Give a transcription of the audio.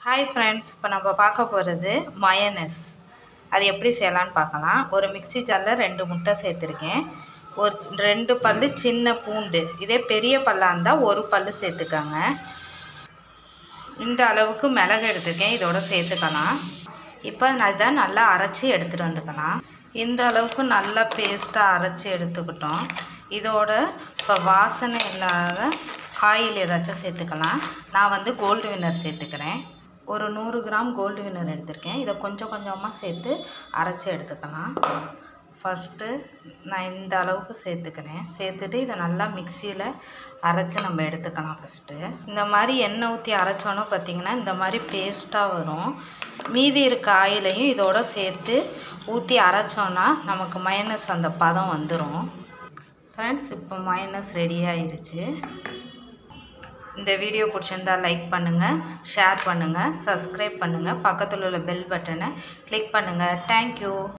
Hi friends, இப்போ நம்ம பார்க்க போகிறது மயனஸ். அது எப்படி செய்யலான்னு பார்க்கலாம். ஒரு மிக்ஸி ஜாரில் 2 முட்டை சேர்த்துருக்கேன். ஒரு 2 பல் சின்ன பூண்டு, இதே பெரிய பல்லாக இருந்தால் 1 பல் சேர்த்துக்கோங்க. இந்த அளவுக்கு மிளகு எடுத்துருக்கேன், இதோட சேர்த்துக்கலாம். இப்போ அதை நல்லா அரைச்சி எடுத்துகிட்டு வந்துக்கலாம். இந்த அளவுக்கு நல்லா பேஸ்ட்டாக அரைச்சி எடுத்துக்கிட்டோம். இதோட இப்போ வாசனை இல்லாத ஆயில் ஏதாச்சும் சேர்த்துக்கலாம். நான் கோல்டு வின்னர் சேர்த்துக்கிறேன். ஒரு 100 கிராம் கோல்டு வின்னர் எடுத்திருக்கேன். இதை கொஞ்சம் கொஞ்சமாக சேர்த்து அரைச்சி எடுத்துக்கலாம். ஃபஸ்ட்டு நான் இந்த அளவுக்கு சேர்த்துக்கிறேன். சேர்த்துட்டு இதை நல்லா மிக்சியில் அரைச்சி நம்ம எடுத்துக்கலாம். ஃபஸ்ட்டு இந்த மாதிரி எண்ணெய் ஊற்றி அரைச்சோன்னா பார்த்திங்கன்னா இந்த மாதிரி பேஸ்ட்டாக வரும். மீதி இருக்க ஆயிலையும் இதோட சேர்த்து ஊற்றி அரைச்சோன்னா நமக்கு மயனஸ் அந்த பதம் வந்துடும். ஃப்ரெண்ட்ஸ், இப்போ மயனஸ் ரெடி ஆயிடுச்சு. இந்த வீடியோ பிடிச்சிருந்தால் லைக் பண்ணுங்கள், ஷேர் பண்ணுங்கள், சப்ஸ்கிரைப் பண்ணுங்கள், பக்கத்தில் உள்ள பெல் பட்டனை கிளிக் பண்ணுங்கள். தேங்க்யூ.